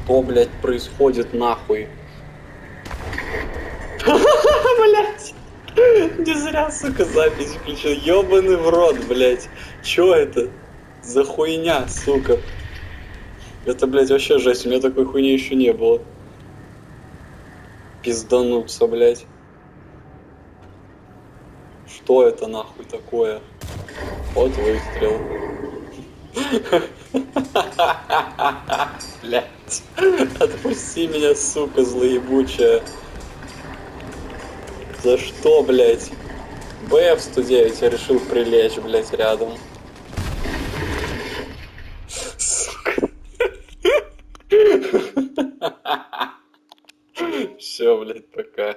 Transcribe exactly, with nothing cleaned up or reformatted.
Что, блядь, происходит нахуй? Блядь. Не зря, сука, запись включил. Ёбаный в рот, блядь. Чё это за хуйня, сука? Это, блядь, вообще жесть. У меня такой хуйни еще не было. Пиздануться, блядь. Что это нахуй такое? Вот выстрел. Блядь. Отпусти меня, сука, злоебучая. За что, блядь? бэ эф сто девять я решил прилечь, блядь, рядом. Сука. Все, блядь, пока.